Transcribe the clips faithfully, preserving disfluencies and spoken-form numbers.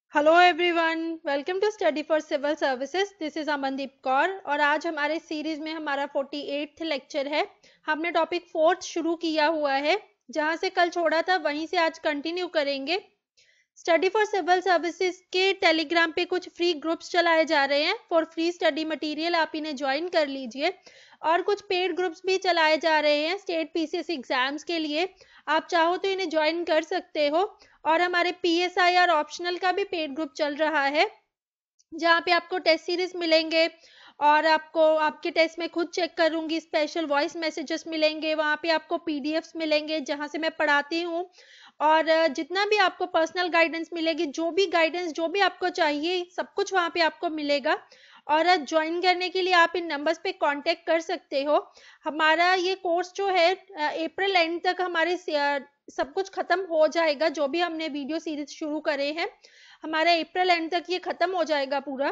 Hello everyone, welcome to study for civil services. This is Amandeep Kaur और आज हमारे series में हमारा फोर्टी एट्थ लेक्चर है। हमने टॉपिक फोर्थ शुरू किया हुआ है, जहां से कल छोड़ा था वहीं से आज कंटिन्यू करेंगे। स्टडी फॉर सिविल सर्विसेज के टेलीग्राम पे कुछ फ्री ग्रुप्स चलाए जा रहे हैं फॉर फ्री स्टडी मटेरियल, आप इन्हें ज्वाइन कर लीजिए। और कुछ पेड ग्रुप्स भी चलाए जा रहे हैं स्टेट पीसीएस एग्जाम्स के लिए, आप चाहो तो इन्हें ज्वाइन कर सकते हो। और हमारे पीएसआई और ऑप्शनल का भी पेड ग्रुप चल रहा है, जहाँ पे आपको टेस्ट सीरीज मिलेंगे और आपको आपके टेस्ट में खुद चेक करूंगी, स्पेशल वॉइस मैसेजेस मिलेंगे, वहाँ पे आपको पीडीएफ्स मिलेंगे जहाँ से मैं पढ़ाती हूँ। और जितना भी आपको पर्सनल गाइडेंस मिलेगी, जो भी गाइडेंस जो भी आपको चाहिए, सब कुछ वहाँ पे आपको मिलेगा। और ज्वाइन करने के लिए आप इन नंबर्स पे कांटेक्ट कर सकते हो। हमारा ये कोर्स जो है अप्रैल एंड तक हमारे सब कुछ खत्म हो जाएगा। जो भी हमने वीडियो सीरीज शुरू करे हैं, हमारा अप्रैल एंड तक ये खत्म हो जाएगा पूरा।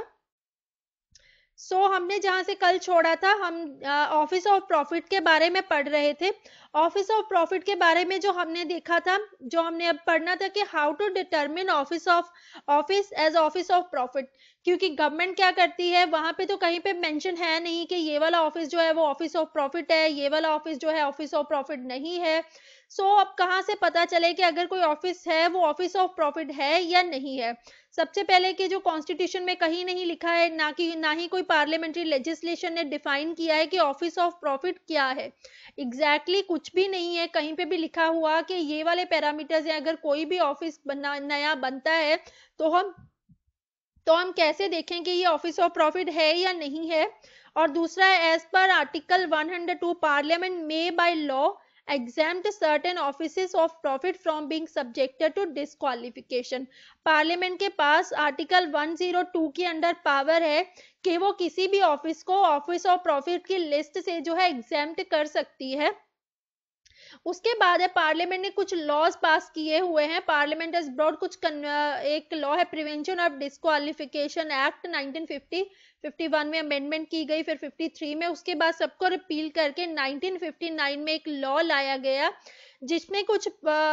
सो so, हमने जहां से कल छोड़ा था, हम ऑफिस ऑफ प्रॉफिट के बारे में पढ़ रहे थे। ऑफिस ऑफ प्रॉफिट के बारे में जो हमने देखा था, जो हमने अब पढ़ना था कि how to determine office of office as office of profit. क्योंकि गवर्नमेंट क्या करती है, वहां पे तो कहीं पे मेंशन है नहीं कि ये वाला ऑफिस जो है वो ऑफिस ऑफ प्रॉफिट है, ये वाला ऑफिस जो है ऑफिस ऑफ प्रॉफिट नहीं है। सो so, अब कहाँ से पता चले कि अगर कोई ऑफिस है वो ऑफिस ऑफ प्रॉफिट है या नहीं है। सबसे पहले कि जो कॉन्स्टिट्यूशन में कहीं नहीं लिखा है, ना कि ना ही कोई पार्लियामेंट्री लेजिस्लेशन ने डिफाइन किया है कि ऑफिस ऑफ प्रॉफिट क्या है। एग्जैक्टली exactly कुछ भी नहीं है कहीं पे भी लिखा हुआ कि ये वाले पैरामीटर्स हैं। अगर कोई भी ऑफिस बना नया बनता है तो हम तो हम कैसे देखें कि ये ऑफिस ऑफ प्रॉफिट है या नहीं है। और दूसरा है, as per article one hundred two parliament may by law exempt certain offices of profit from being subjected to disqualification। Parliament के पास आर्टिकल वन ज़ीरो टू के अंडर पावर है कि वो किसी भी ऑफिस को ऑफिस ऑफ प्रॉफिट की लिस्ट से जो है एग्जेम्प्ट कर सकती है। उसके बाद है, पार्लियामेंट ने कुछ लॉज पास किए हुए हैं। पार्लियामेंट हैज ब्रॉट कुछ एक लॉ है, prevention of disqualification act nineteen fifty, fifty one में अमेंडमेंट की गई, फिर फिफ्टी थ्री में, उसके बाद सबको रिपील करके नाइनटीन फिफ्टी नाइन में एक लॉ लाया गया जिसमें कुछ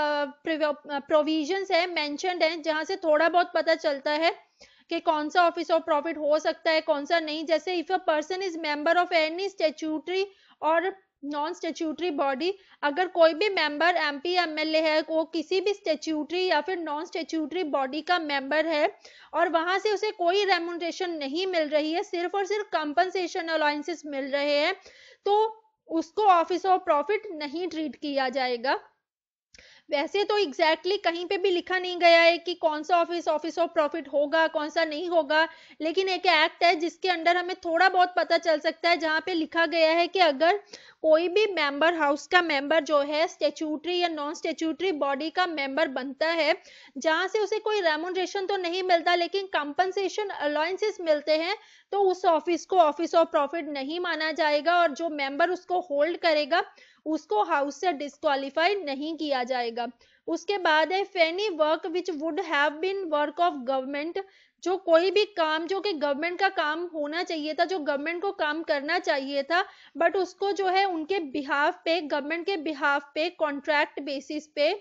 प्रोविजंस है, मेंशन्ड है, जहां से थोड़ा बहुत पता चलता है कि कौन सा ऑफिस ऑफ प्रॉफिट हो सकता है, कौन सा नहीं। जैसे if a person is member of any statutory or non statutory body, अगर कोई भी मेंबर एमपी एमएलए है, वो किसी भी स्टैट्यूटरी या फिर नॉन स्टैट्यूटरी बॉडी का मेंबर है और वहां से उसे कोई रेम्यूनरेशन नहीं मिल रही है, सिर्फ और सिर्फ कंपनसेशन अलाउंसेस मिल रहे हैं, तो उसको ऑफिस ऑफ प्रॉफिट नहीं ट्रीट किया जाएगा। वैसे तो एग्जैक्टली exactly कहीं पे भी लिखा नहीं गया है कि कौन सा ऑफिस ऑफिस ऑफ प्रॉफिट होगा, कौन सा नहीं होगा, लेकिन एक एक्ट है जिसके अंडर हमें थोड़ा बहुत पता चल सकता है, जहां पे लिखा गया है कि अगर कोई भी मेंबर हाउस का मेंबर जो है स्टैट्यूटरी या नॉन स्टैट्यूटरी बॉडी का मेंबर बनता है, जहां से उसे कोई रेम्यूनरेशन तो नहीं मिलता लेकिन कंपनसेशन अलाउंसेस मिलते हैं, तो उस ऑफिस को ऑफिस ऑफ प्रॉफिट नहीं माना जाएगा और जो मेंबर उसको होल्ड करेगा उसको हाउस से डिस्क्वालीफाई नहीं किया जाएगा। उसके बाद है, if any work which would have been work of government, जो कोई भी काम जो कि गवर्नमेंट का काम होना चाहिए था, जो गवर्नमेंट को काम करना चाहिए था, बट उसको जो है उनके बिहाफ पे, गवर्नमेंट के बिहाफ पे कॉन्ट्रैक्ट बेसिस पे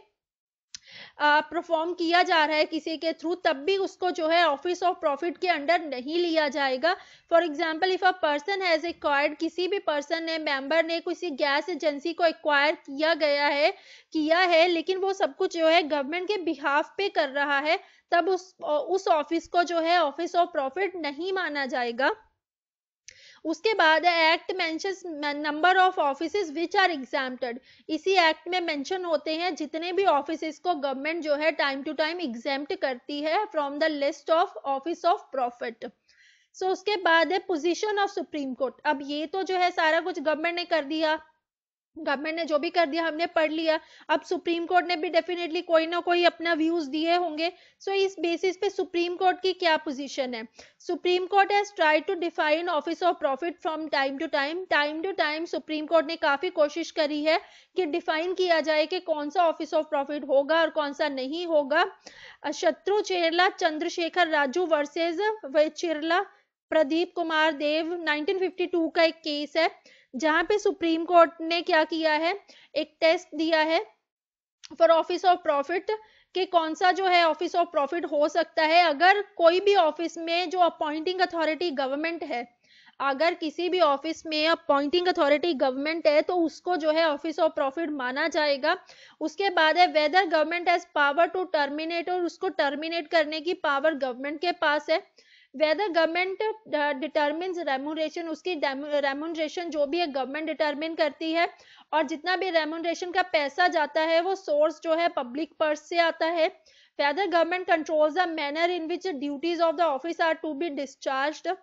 परफॉर्म किया जा रहा है किसी के थ्रू, तब भी उसको जो है ऑफिस ऑफ प्रॉफिट के अंडर नहीं लिया जाएगा। For example, if a person has acquired, किसी भी पर्सन ने, मेंबर ने किसी गैस एजेंसी को एक्वायर किया गया है किया है लेकिन वो सब कुछ जो है गवर्नमेंट के बिहाफ पे कर रहा है, तब उस उस ऑफिस को जो है ऑफिस ऑफ प्रॉफिट नहीं माना जाएगा। उसके बाद act mentions number of offices which are exempted. इसी एक्ट में मेंशन होते हैं जितने भी ऑफिसेज को गवर्नमेंट जो है टाइम टू टाइम एग्जाम्प्ट करती है from the list of office of profit. So उसके बाद है पोजीशन ऑफ सुप्रीम कोर्ट। अब ये तो जो है सारा कुछ गवर्नमेंट ने कर दिया, गवर्नमेंट ने जो भी कर दिया हमने पढ़ लिया। अब सुप्रीम कोर्ट ने भी डेफिनेटली कोई ना कोई अपना व्यूज दिए होंगे। सो so, इस बेसिस पे सुप्रीम कोर्ट की क्या पोजीशन है। Supreme court has tried to define office of profit from time to time time to time supreme court ने काफी कोशिश करी है कि डिफाइन किया जाए कि कौन सा ऑफिस ऑफ प्रॉफिट होगा और कौन सा नहीं होगा। शत्रु Cherla Chandrashekhar Raju versus Chirla Pradeep Kumar Dev nineteen fifty two का एक केस है, जहां पे सुप्रीम कोर्ट ने क्या किया है, एक टेस्ट दिया है फॉर ऑफिस ऑफ प्रॉफिट कि कौन सा जो है ऑफिस ऑफ प्रॉफिट हो सकता है। अगर कोई भी ऑफिस में जो अपॉइंटिंग अथॉरिटी गवर्नमेंट है, अगर किसी भी ऑफिस में अपॉइंटिंग अथॉरिटी गवर्नमेंट है तो उसको जो है ऑफिस ऑफ प्रॉफिट माना जाएगा। उसके बाद है whether government has power to terminate, और उसको टर्मिनेट करने की पावर गवर्नमेंट के पास है। वेदर गवर्नमेंट डिटर्मिन्स रेम्यूनरेशन, उसकी रेम्यूनरेशन जो भी है गवर्नमेंट डिटर्मिन करती है, और जितना भी रेम्यूनरेशन का पैसा जाता है वो सोर्स जो है पब्लिक पर्स से आता है। Whether government controls the manner in which duties of the office are to be discharged.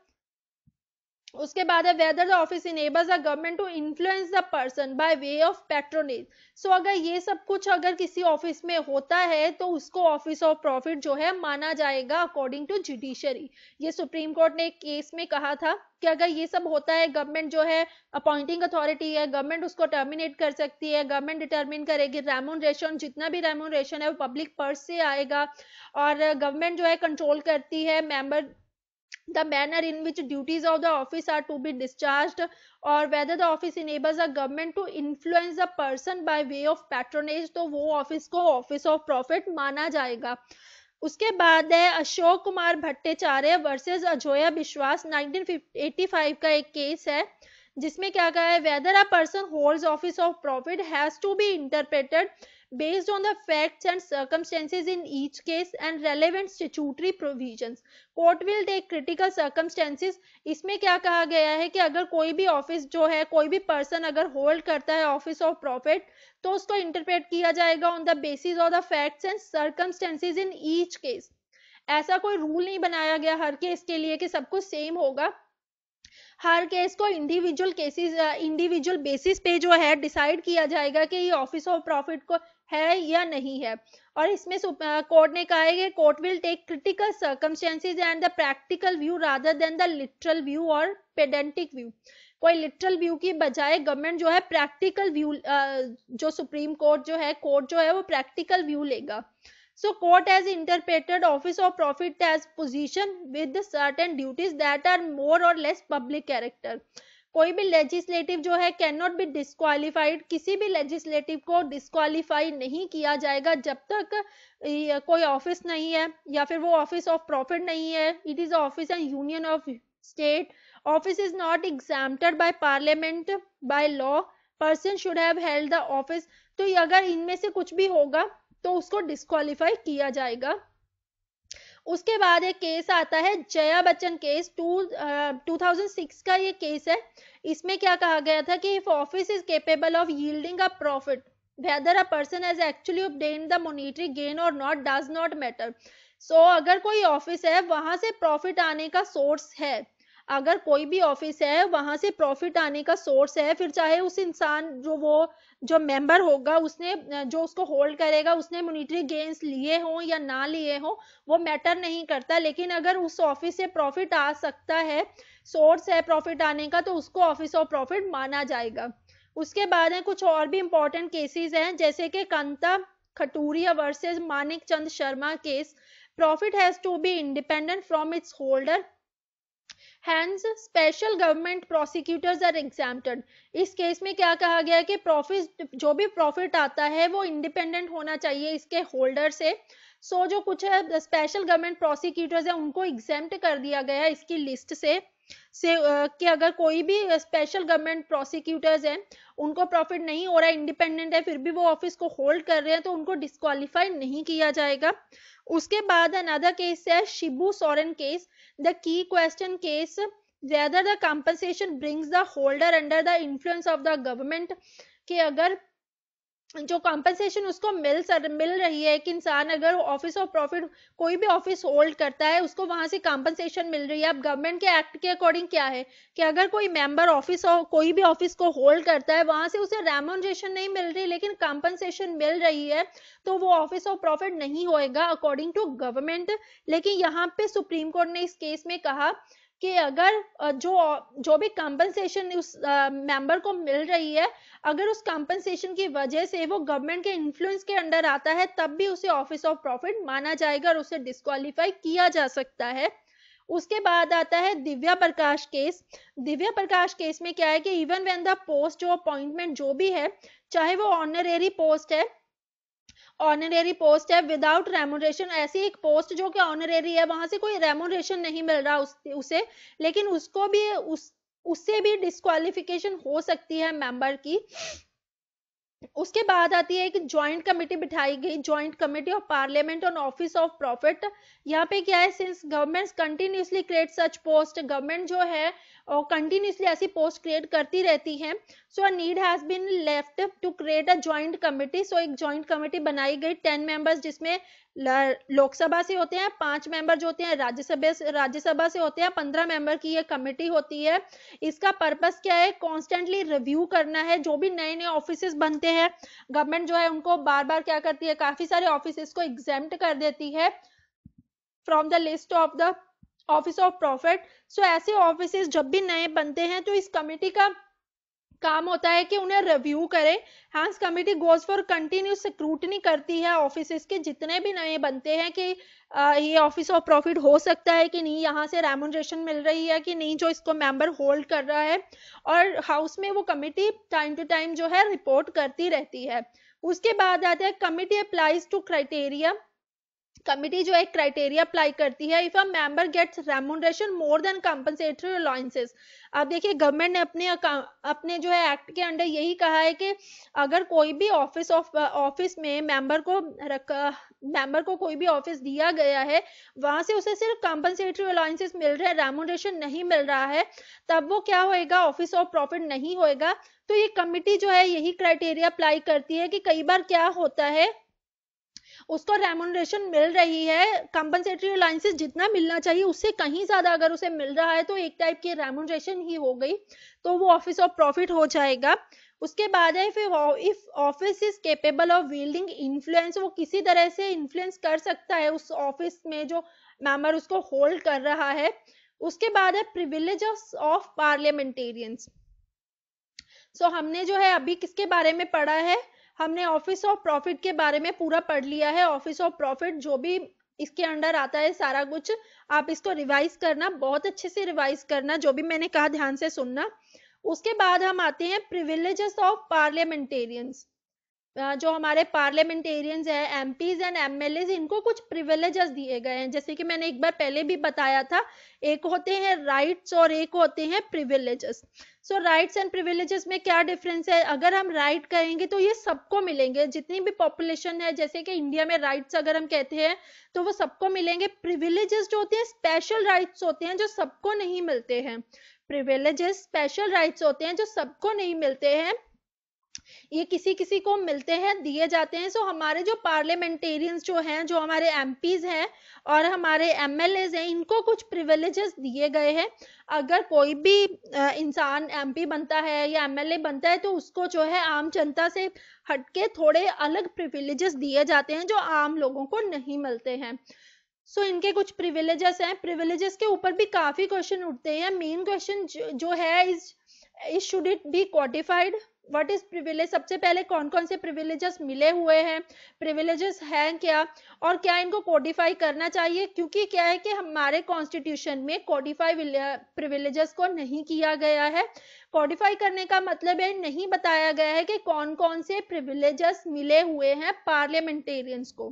उसके बाद है whether the office enables the government to influence the person by way of patronage. So अगर ये सब कुछ अगर किसी ऑफिस में होता है तो उसको ऑफिस ऑफ प्रॉफिट जो है माना जाएगा अकॉर्डिंग टू जुडिशरी। ये सुप्रीम कोर्ट ने एक केस में कहा था कि अगर ये सब होता है, गवर्नमेंट जो है अपॉइंटिंग अथॉरिटी है, गवर्नमेंट उसको टर्मिनेट कर सकती है, गवर्नमेंट डिटर्मिन करेगी रेम्यूनरेशन, जितना भी रेम्यूनरेशन है वो पब्लिक पर्स से आएगा, और गवर्नमेंट जो है कंट्रोल करती है member the manner in which duties of the office are to be discharged, or whether the office enables the government to influence the person by way of patronage, तो वो office को office of profit माना जाएगा। उसके बाद है Ashok Kumar Bhattacharya versus Ajoya Biswas, nineteen eighty five का एक केस है जिसमें क्या कहा है, whether a person holds office of profit has to be interpreted based on the facts and circumstances in each case and relevant statutory provisions. Court will take critical circumstances. इसमें क्या कहा गया है कि अगर कोई भी ऑफिस जो है, कोई भी पर्सन अगर होल्ड करता है ऑफिस ऑफ प्रॉफिट, तो उसको इंटरप्रेट किया जाएगा on the basis of the facts and circumstances in each case. ऐसा कोई रूल नहीं बनाया गया हर केस के लिए कि सब कुछ सेम होगा। हर केस को इंडिविजुअल केसेस इंडिविजुअल बेसिस पे जो है डिसाइड किया जाएगा कि ये ऑफिस ऑफ प्रॉफिट को है या नहीं है। और इसमें कोर्ट ने कहा है कि court will take critical circumstances and the practical view rather than the literal view और पेडेंटिक व्यू। कोई लिटरल व्यू की बजाय गवर्नमेंट जो है प्रैक्टिकल व्यू, जो सुप्रीम कोर्ट जो है कोर्ट जो है वो प्रैक्टिकल व्यू लेगा। So court has interpreted office of profit as position with certain duties that are more or less public character. कोई भी लेजिस्लेटिव जो है कैन नॉट बी डिस्क्वालिफाइड, किसी भी लेजिस्लेटिव को डिस्क्वालीफाई नहीं किया जाएगा जब तक कोई ऑफिस नहीं है या फिर वो ऑफिस ऑफ प्रॉफिट नहीं है। It is office and union of state, office is not exempted by parliament by law, person should have held the office. तो अगर इनमें से कुछ भी होगा तो उसको डिस्क्वालीफाई किया जाएगा। उसके बाद एक केस आता है Jaya Bachchan case, two two thousand six का ये केस है। इसमें क्या कहा गया था कि if office is capable of yielding a profit whether a person has actually obtained the monetary gain और not does not matter. So अगर कोई ऑफिस है वहां से प्रॉफिट आने का सोर्स है, अगर कोई भी ऑफिस है वहां से प्रॉफिट आने का सोर्स है, फिर चाहे उस इंसान जो वो जो मेंबर होगा उसने जो उसको होल्ड करेगा उसने मॉनेटरी गेन्स लिए हों या ना लिए हों वो मैटर नहीं करता, लेकिन अगर उस ऑफिस से प्रॉफिट आ सकता है, सोर्स है प्रॉफिट आने का, तो उसको ऑफिस ऑफ प्रॉफिट माना जाएगा। उसके बाद है कुछ और भी इंपॉर्टेंट केसेस हैं जैसे कि Kanta Kathuria versus Manik Chand Sharma case, profit has to be independent from its holder, Hence, special government prosecutors are exempted. इस केस में क्या कहा गया कि प्रॉफिट जो भी प्रॉफिट आता है वो इंडिपेंडेंट होना चाहिए इसके होल्डर से। सो so, जो कुछ है स्पेशल गवर्नमेंट प्रोसिक्यूटर्स है उनको एग्जेम्प्ट कर दिया गया है इसकी लिस्ट से से uh, कि अगर कोई भी स्पेशल गवर्नमेंट प्रोसिक्यूटर्स हैं उनको प्रॉफिट नहीं हो रहा है, इंडिपेंडेंट है, फिर भी वो ऑफिस को होल्ड कर रहे हैं तो उनको डिस्क्वालीफाई नहीं किया जाएगा। उसके बाद अनदर केस है शिबू सोरेन केस, द की question case whether the compensation brings the holder under the influence of the government, कि अगर जो कॉम्पनसेशन उसको मिल सर मिल रही है, एक इंसान अगर ऑफिस ऑफ प्रॉफिट कोई भी ऑफिस होल्ड करता है उसको वहां से कॉम्पनसेशन मिल रही है। अब गवर्नमेंट के एक्ट के अकॉर्डिंग क्या है कि अगर कोई मेंबर ऑफिस कोई भी ऑफिस को होल्ड करता है वहां से उसे रेम्यूनरेशन नहीं मिल रही लेकिन कॉम्पनसेशन मिल रही है तो वो ऑफिस ऑफ प्रॉफिट नहीं होएगा अकॉर्डिंग टू गवर्नमेंट। लेकिन यहाँ पे सुप्रीम कोर्ट ने इस केस में कहा कि अगर जो जो भी कॉम्पनसेशन उस मेंबर को मिल रही है, अगर उस कॉम्पनसेशन की वजह से वो गवर्नमेंट के इन्फ्लुएंस के अंडर आता है तब भी उसे ऑफिस ऑफ प्रॉफिट माना जाएगा और उसे डिस्क्वालीफाई किया जा सकता है। उसके बाद आता है दिव्या प्रकाश केस। दिव्या प्रकाश केस में क्या है कि इवन व्हेन द पोस्ट जो अपॉइंटमेंट जो भी है चाहे वो ऑनरेरी पोस्ट है ऑनरेरी पोस्ट है विदाउट रेमुनरेशन, ऐसी एक पोस्ट जो कि ऑनरेरी है, वहां से कोई रेमुनरेशन नहीं मिल रहा उस, उसे, लेकिन उसको भी उस उससे भी डिस्क्वालिफिकेशन हो सकती है मेंबर की। उसके बाद आती है कि ज्वाइंट कमेटी बिठाई गई, joint committee of parliament on office of profit. यहाँ पे क्या है, since government continuously create such post, government जो है और कंटिन्यूसली ऐसी पोस्ट क्रिएट करती रहती है, so a need has been left to create a joint committee. So एक ज्वाइंट कमेटी बनाई गई, टेन मेंबर्स, जिसमें लोकसभा से होते हैं, पांच मेंबर जो होते हैं राज्यसभा से राज्यसभा से होते हैं, पंद्रह मेंबर की ये कमेटी होती है। इसका पर्पस क्या है, कॉन्स्टेंटली रिव्यू करना है, जो भी नए नए ऑफिसेस बनते हैं, गवर्नमेंट जो है उनको बार बार क्या करती है, काफी सारे ऑफिसेस को एग्जेम्प्ट कर देती है from the list of the office of profit. So ऐसे ऑफिसेस जब भी नए बनते हैं तो इस कमेटी का काम होता है कि उन्हें रिव्यू करे। Hence committee goes for continuous scrutiny करती है ऑफिसेस के जितने भी नए बनते हैं कि आ, ये ऑफिस ऑफ प्रॉफिट हो सकता है कि नहीं, यहाँ से रेमुनरेशन मिल रही है कि नहीं जो इसको मेंबर होल्ड कर रहा है, और हाउस में वो कमेटी टाइम टू टाइम जो है रिपोर्ट करती रहती है। उसके बाद आता है committee applies to criteria. Committee जो एक क्राइटेरिया अप्लाई करती है, if a member gets remuneration more than compensatory allowances. अब देखिए गवर्नमेंट ने अपने अपने जो है एक्ट के अंडर यही कहा है कि अगर कोई भी ऑफिस ऑफ ऑफिस में मेंबर को मेंबर को कोई भी ऑफिस दिया गया है, वहां से उसे सिर्फ कंपनसेटरी अलाउंसेस मिल रहे हैं, रेमुनरेशन नहीं मिल रहा है, तब वो क्या होएगा, ऑफिस ऑफ प्रॉफिट नहीं होएगा। तो ये कमिटी जो है यही क्राइटेरिया अप्लाई करती है कि कई बार क्या होता है, उसको रेमुनरेशन मिल रही है, कंपनसेटरी अलाउंसेस जितना मिलना चाहिए उससे कहीं ज्यादा अगर उसे मिल रहा है तो एक टाइप की रेमुनरेशन ही हो गई, तो वो ऑफिस ऑफ प्रॉफिट हो जाएगा। उसके बाद है if office is capable of wielding influence, वो किसी तरह से इन्फ्लुएंस कर सकता है उस ऑफिस में जो मेंबर उसको होल्ड कर रहा है। उसके बाद है प्रिविलेजेस ऑफ पार्लियामेंटेरियंस। सो हमने जो है अभी किसके बारे में पढ़ा है, हमने ऑफिस ऑफ प्रॉफिट के बारे में पूरा पढ़ लिया है। ऑफिस ऑफ प्रॉफिट जो भी इसके अंडर आता है सारा कुछ, आप इसको रिवाइज करना, बहुत अच्छे से रिवाइज करना, जो भी मैंने कहा ध्यान से सुनना। उसके बाद हम आते हैं प्रिविलेजेस ऑफ पार्लियामेंटेरियंस। जो हमारे पार्लियामेंटेरियंस है, एमपीज एंड एमएलएज, इनको कुछ प्रिविलेजेस दिए गए हैं, जैसे कि मैंने एक बार पहले भी बताया था, एक होते हैं राइट्स और एक होते हैं privileges. So rights and privileges में क्या डिफरेंस है, अगर हम राइट right कहेंगे तो ये सबको मिलेंगे, जितनी भी पॉपुलेशन है, जैसे कि इंडिया में राइट्स अगर हम कहते हैं तो वो सबको मिलेंगे। प्रिविलेजेस जो होते हैं स्पेशल राइट्स होते हैं जो सबको नहीं मिलते हैं, प्रिविलेजेस स्पेशल राइट्स होते हैं जो सबको नहीं मिलते हैं, ये किसी किसी को मिलते हैं, दिए जाते हैं। सो हमारे जो पार्लियामेंटेरियंस जो हैं, जो हमारे एमपीज हैं और हमारे एमएलएज हैं, इनको कुछ प्रिविलेजेस दिए गए हैं। अगर कोई भी इंसान एमपी बनता है या एमएलए बनता है तो उसको जो है आम जनता से हटके थोड़े अलग प्रिविलेजेस दिए जाते हैं जो आम लोगों को नहीं मिलते हैं। सो so, इनके कुछ प्रिविलेजेस हैं। प्रिविलेजेस के ऊपर भी काफी क्वेश्चन उठते हैं। मेन क्वेश्चन जो, जो है is is should it be quantified, what is privilege, सबसे पहले कौन कौन से प्रिविलेजेस मिले हुए हैं, प्रिविलेजेस हैं क्या, और क्या इनको कोडिफाई करना चाहिए, क्योंकि क्या है कि हमारे कॉन्स्टिट्यूशन में कोडिफाई प्रिविलेजेस को नहीं किया गया है। कोडिफाई करने का मतलब है नहीं बताया गया है कि कौन कौन से प्रिविलेजेस मिले हुए हैं पार्लियामेंटेरियंस को,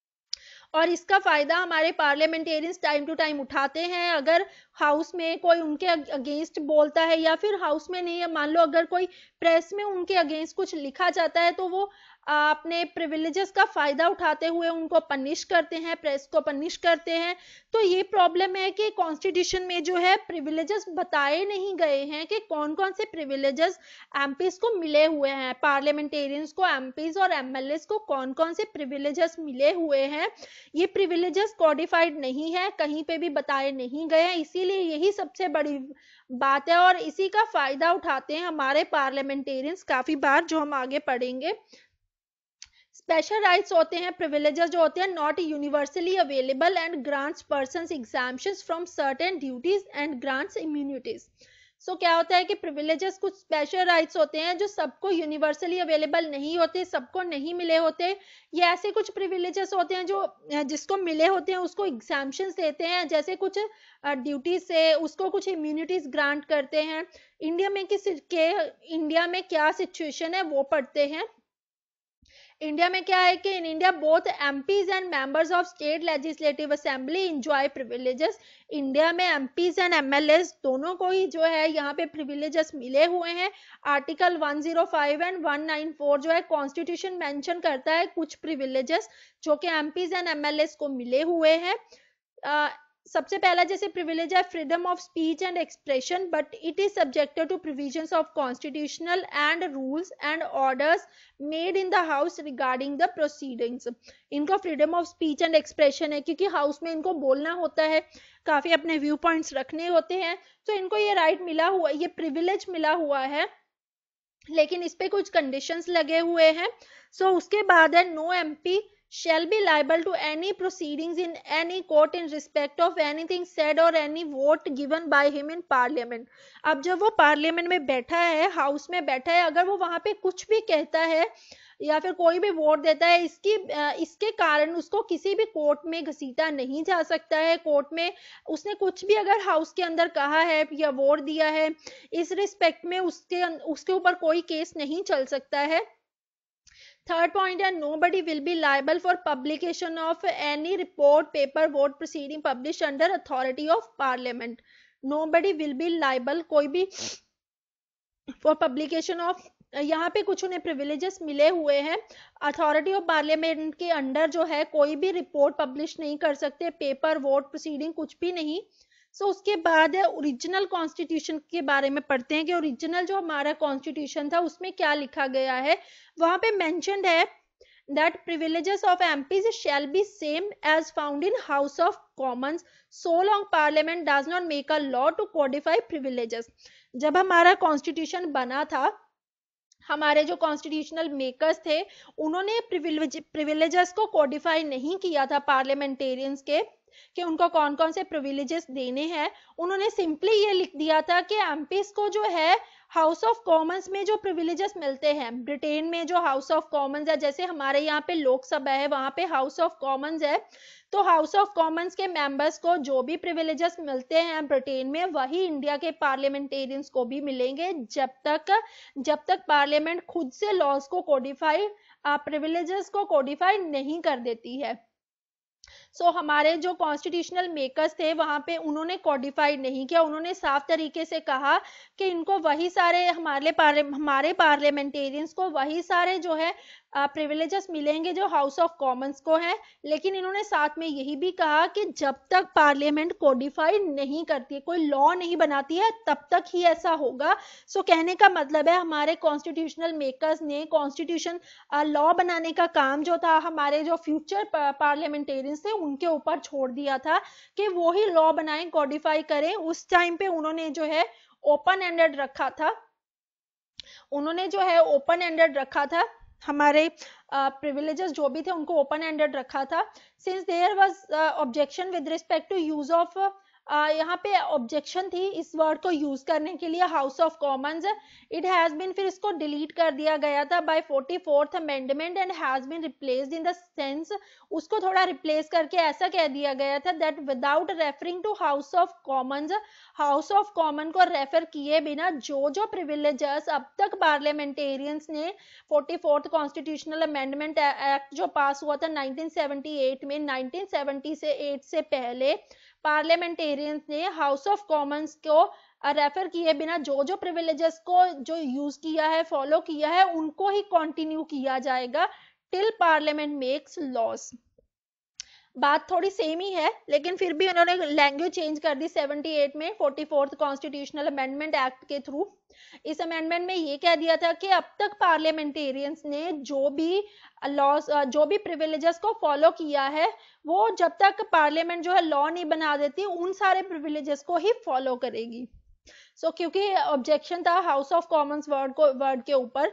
और इसका फायदा हमारे पार्लियामेंटेरियंस टाइम टू टाइम उठाते हैं। अगर हाउस में कोई उनके अगेंस्ट बोलता है, या फिर हाउस में नहीं है, मान लो अगर कोई प्रेस में उनके अगेंस्ट कुछ लिखा जाता है, तो वो अपने प्रिविलेजेस का फायदा उठाते हुए उनको पनिश करते हैं, प्रेस को पनिश करते हैं। तो ये प्रॉब्लम है कि कॉन्स्टिट्यूशन में जो है प्रिविलेजेस बताए नहीं गए हैं कि कौन कौन से प्रिविलेजेस एमपीज को मिले हुए हैं, पार्लियामेंटेरियंस को, एमपीज और एमएलएस को कौन कौन से प्रिविलेजेस मिले हुए हैं। ये प्रिविलेजेस कोडिफाइड नहीं है, कहीं पे भी बताए नहीं गए हैं, इसीलिए यही सबसे बड़ी बात है, और इसी का फायदा उठाते हैं हमारे पार्लियामेंटेरियंस काफी बार, जो हम आगे पढ़ेंगे। स्पेशल राइट्स होते हैं, प्रिविलेजेस जो होते हैं not universally available and grants persons exemptions from certain duties and grants immunities. So क्या होता है कि प्रिविलेजेस कुछ स्पेशल राइट्स होते हैं जो सबको यूनिवर्सली अवेलेबल नहीं होते, सबको नहीं मिले होते। ये ऐसे कुछ प्रिविलेजेस होते हैं जो जिसको मिले होते हैं उसको एग्जैम्पशंस देते हैं, जैसे कुछ ड्यूटीज से उसको कुछ इम्यूनिटीज ग्रांट करते हैं। इंडिया में किस के इंडिया में क्या सिचुएशन है वो पढ़ते हैं। इंडिया में क्या है कि in India both MPs and members of state legislative assembly enjoy privileges. India में एमपीज एंड एमएलएस दोनों को ही जो है यहाँ पे प्रिविलेजेस मिले हुए हैं। Article one zero five and one nine four जो है कॉन्स्टिट्यूशन मेंशन करता है कुछ प्रिविलेजेस जो कि एमपीज एंड एमएलएस को मिले हुए हैं। uh, सबसे पहला जैसे प्रिविलेज है freedom of speech and expression, but it is subjected to provisions of constitutional and rules and orders made in the house regarding the proceedings. इनको freedom of speech and expression है क्योंकि house में इनको बोलना होता है, काफी अपने व्यू पॉइंट्स रखने होते हैं, तो इनको ये राइट मिला हुआ, ये प्रिविलेज मिला हुआ है, लेकिन इस पे कुछ कंडीशंस लगे हुए हैं। सो so, उसके बाद है no MP shall be liable to any proceedings in any court in respect of anything said or any vote given by him in parliament। अब जब वो पार्लियामेंट में बैठा है, हाउस में बैठा है, अगर वो वहां पे कुछ भी कहता है या फिर कोई भी वोट देता है, इसकी इसके कारण उसको किसी भी कोर्ट में घसीटा नहीं जा सकता है। कोर्ट में उसने कुछ भी अगर हाउस के अंदर कहा है या वोट दिया है, इस रिस्पेक्ट में उसके उसके ऊपर कोई केस नहीं चल सकता है। Third point है nobody will be liable for publication of any report, paper, vote proceeding published under authority of parliament। Nobody will be liable, कोई भी for publication of, यहाँ पे कुछ उन्हें प्रिविलेजेस मिले हुए हैं। अथॉरिटी ऑफ पार्लियामेंट के अंडर जो है कोई भी रिपोर्ट पब्लिश नहीं कर सकते, पेपर, वोट, प्रोसीडिंग कुछ भी नहीं। सो so, उसके बाद है ओरिजिनल कॉन्स्टिट्यूशन के बारे में पढ़ते हैं कि ओरिजिनल जो हमारा कॉन्स्टिट्यूशन था उसमें क्या लिखा गया है। वहां पे मेंशन्ड है that privileges of M Ps shall be same as found in House of Commons so long Parliament does not make a law to codify privileges। जब हमारा कॉन्स्टिट्यूशन बना था, हमारे जो कॉन्स्टिट्यूशनल मेकर्स थे उन्होंने प्रिविलेज प्रिविलेजेस को कोडिफाई नहीं किया था पार्लियामेंटेरियंस के कि उनको कौन कौन से प्रिविलेजेस देने हैं। उन्होंने सिंपली ये लिख दिया था कि एमपीस को जो है हाउस ऑफ कॉमन्स में जो प्रिविलेजेस मिलते हैं, ब्रिटेन में जो हाउस ऑफ कॉमन्स है, जैसे हमारे यहाँ पे लोकसभा है वहां पे हाउस ऑफ कॉमन्स है, तो हाउस ऑफ कॉमन्स के मेंबर्स को जो भी प्रिविलेजेस मिलते हैं ब्रिटेन में वही इंडिया के पार्लियामेंटेरियंस को भी मिलेंगे, जब तक जब तक पार्लियामेंट खुद से लॉज को कोडिफाई प्रिविलेजेस को कोडिफाई नहीं कर देती है। सो so, हमारे जो कॉन्स्टिट्यूशनल मेकर्स थे वहां पे उन्होंने कोडिफाइड नहीं किया, उन्होंने साफ तरीके से कहा कि इनको वही सारे हमारे पार्ले, हमारे पार्लियामेंटेरियंस को वही सारे जो है प्रिविलेजेस मिलेंगे जो हाउस ऑफ कॉमन्स को हैं, लेकिन इन्होंने साथ में यही भी कहा कि जब तक पार्लियामेंट कोडिफाइड नहीं करती है, कोई लॉ नहीं बनाती है, तब तक ही ऐसा होगा। सो so, कहने का मतलब है हमारे कॉन्स्टिट्यूशनल मेकर्स ने कॉन्स्टिट्यूशन लॉ बनाने का काम जो था हमारे जो फ्यूचर पार्लियामेंटेरियंस थे उनके ऊपर छोड़ दिया था कि वो ही लॉ बनाएं, कोडिफाई करें। उस टाइम पे उन्होंने जो है ओपन एंडेड रखा था उन्होंने जो है ओपन एंडेड रखा था हमारे प्रिविलेजेस uh, जो भी थे उनको ओपन एंडेड रखा था। Since there was objection with respect to use of, यहाँ पे ऑब्जेक्शन थी इस वर्ड को यूज करने के लिए house of commons, it has been, फिर इसको डिलीट कर दिया गया था by forty fourth amendment and has been replaced in the sense, उसको थोड़ा रिप्लेस करके ऐसा कह दिया गया था that without referring to house of commons, house of common को रेफर किए बिना जो जो प्रिविलेजेस अब तक पार्लियामेंटेरियंस ने forty fourth constitutional amendment act जो पास हुआ था नाइनटीन सेवेंटी एट में, नाइनटीन सेवेंटी से एट से पहले पार्लियामेंटेरियंस ने हाउस ऑफ कॉमन्स को रेफर किए बिना जो जो प्रिविलेजेस को जो यूज किया है, फॉलो किया है, उनको ही कंटिन्यू किया जाएगा टिल पार्लियामेंट मेक्स लॉज। बात थोड़ी सेम ही है लेकिन फिर भी उन्होंने लैंग्वेज चेंज कर दी सेवेंटी एट में forty fourth constitutional amendment act के थ्रू। इस अमेंडमेंट में ये कह दिया था कि अब तक पार्लियामेंटेरियंस ने जो भी लॉज जो भी प्रिविलेजेस को फॉलो किया है वो जब तक पार्लियामेंट जो है लॉ नहीं बना देती उन सारे प्रिविलेजेस को ही फॉलो करेगी। सो so, क्योंकि ऑब्जेक्शन था हाउस ऑफ कॉमन्स वर्ड को वर्ड के ऊपर।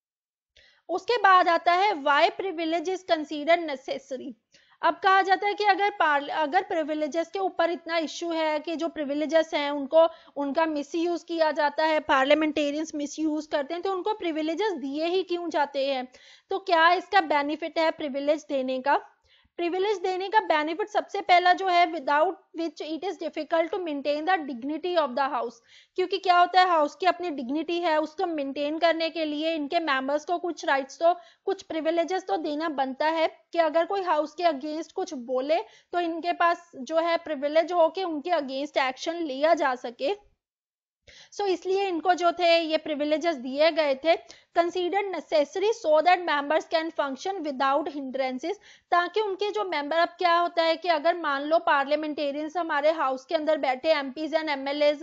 उसके बाद आता है why privilege is considered necessary. अब कहा जाता है कि अगर पार्ल अगर प्रिविलेजेस के ऊपर इतना इश्यू है कि जो प्रिविलेजेस हैं उनको उनका मिसयूज किया जाता है, पार्लियामेंटेरियंस मिसयूज करते हैं, तो उनको प्रिविलेजेस दिए ही क्यों जाते हैं, तो क्या इसका बेनिफिट है प्रिविलेज देने का। प्रिविलेज देने का बेनिफिट सबसे पहला जो है, without which it is difficult to maintain the dignity of the house, क्योंकि क्या होता है, हाउस की अपनी डिग्निटी है, उसको मेंटेन करने के लिए इनके मेंबर्स को कुछ राइट्स तो, कुछ प्रिविलेजेस तो देना बनता है, कि अगर कोई हाउस के अगेंस्ट कुछ बोले तो इनके पास जो है प्रिविलेज हो के उनके अगेंस्ट एक्शन लिया जा सके। सो so, इसलिए इनको जो थे ये प्रिविलेजेस दिए गए थे, considered necessary so that members can function without hindrances, ताकि उनके जो मेंबर, अब क्या होता है कि अगर मान लो पार्लियामेंटेरियंस हमारे हाउस के अंदर बैठे, एमपीज एंड एमएलएज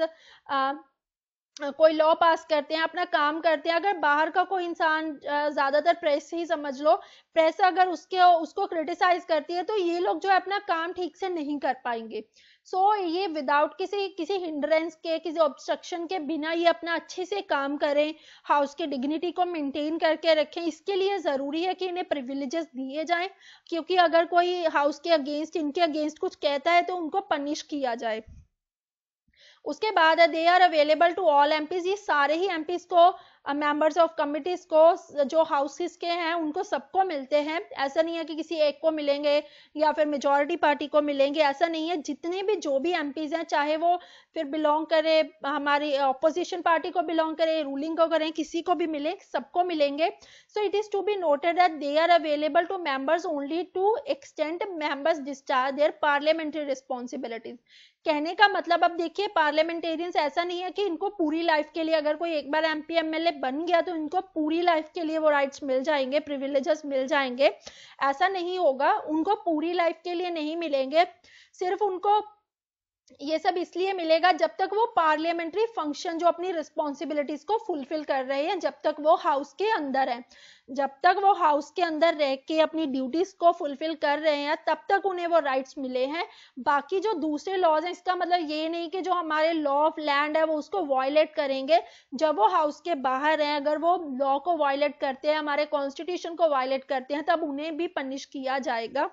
कोई लॉ पास करते हैं, अपना काम करते हैं, अगर बाहर का कोई इंसान, ज्यादातर प्रेस ही समझ लो, प्रेस अगर उसके उसको क्रिटिसाइज करती है तो ये लोग जो है अपना काम ठीक से नहीं कर पाएंगे। सो so, ये विदाउट किसी किसी हिंड्रेंस के, किसी ऑब्स्ट्रक्शन के बिना ये अपना अच्छे से काम करें, हाउस की डिग्निटी को मेंटेन करके रखें, इसके लिए जरूरी है कि इन्हें प्रिविलेजेस दिए जाएं, क्योंकि अगर कोई हाउस के अगेंस्ट, इनके अगेंस्ट कुछ कहता है तो उनको पनिश किया जाए। उसके बाद they are available to all MPs, ये सारे ही एमपीज को, मेंबर्स ऑफ कमिटीज को, जो हाउसेस के हैं उनको सबको मिलते हैं, ऐसा नहीं है कि किसी एक को मिलेंगे या फिर मेजॉरिटी पार्टी को मिलेंगे, ऐसा नहीं है, जितने भी जो भी एमपीज हैं, चाहे वो फिर बिलोंग करे हमारी ऑपोजिशन पार्टी को, बिलोंग करे रूलिंग को करें, किसी को भी मिले, सबको मिलेंगे। So it is to be noted that they are available to members only to extent members discharge their parliamentary responsibilities. कहने का मतलब, अब देखिए पार्लियामेंटेरियंस ऐसा नहीं है कि इनको पूरी लाइफ के लिए, अगर कोई एक बार एमपी एमएलए बन गया तो इनको पूरी लाइफ के लिए वो राइट्स मिल जाएंगे, प्रिविलेजेस मिल जाएंगे, ऐसा नहीं होगा, उनको पूरी लाइफ के लिए नहीं मिलेंगे, सिर्फ उनको ये सब इसलिए मिलेगा जब तक वो पार्लियामेंट्री फंक्शन, जो अपनी रिस्पॉन्सिबिलिटीज को फुलफिल कर रहे हैं, जब तक वो हाउस के अंदर है, जब तक वो हाउस के अंदर रह के अपनी ड्यूटीज को फुलफिल कर रहे हैं, तब तक उन्हें वो राइट्स मिले हैं। बाकी जो दूसरे लॉज हैं, इसका मतलब ये नहीं कि जो हमारे लॉ ऑफ लैंड है वो उसको वायलेट करेंगे, जब वो हाउस के बाहर हैं, अगर वो लॉ को वायलेट करते हैं, हमारे कॉन्स्टिट्यूशन को वायलेट करते हैं, तब उन्हें भी पनिश किया जाएगा।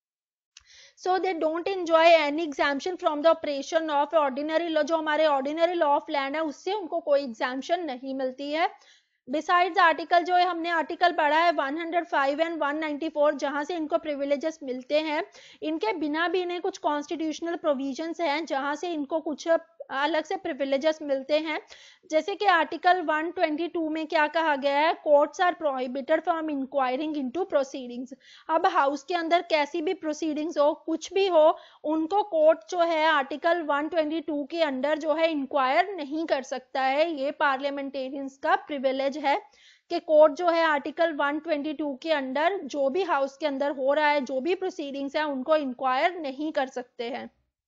So they don't enjoy any exemption from the operation of ordinary law, जो हमारे ordinary law of land है उससे उनको कोई exemption नहीं मिलती है। Besides आर्टिकल जो है, हमने आर्टिकल पढ़ा है one oh five and one ninety-four, जहां से इनको प्रिविलेजेस मिलते हैं, इनके बिना भी इन्हें कुछ कॉन्स्टिट्यूशनल प्रोविजंस हैं जहां से इनको कुछ अलग से प्रिविलेजेस मिलते हैं। जैसे कि आर्टिकल one twenty-two में क्या कहा गया है, courts are prohibited from inquiring into proceedings. अब हाउस के अंदर कैसी भी प्रोसीडिंग्स हो, कुछ भी हो, उनको कोर्ट जो है आर्टिकल one twenty-two के अंडर जो है इंक्वायर नहीं कर सकता है। ये पार्लियामेंटेरियंस का प्रिविलेज है कि कोर्ट जो है आर्टिकल one twenty-two के अंडर जो भी हाउस के अंदर हो रहा है, जो भी प्रोसीडिंग्स है, उनको इंक्वायर नहीं कर सकते हैं।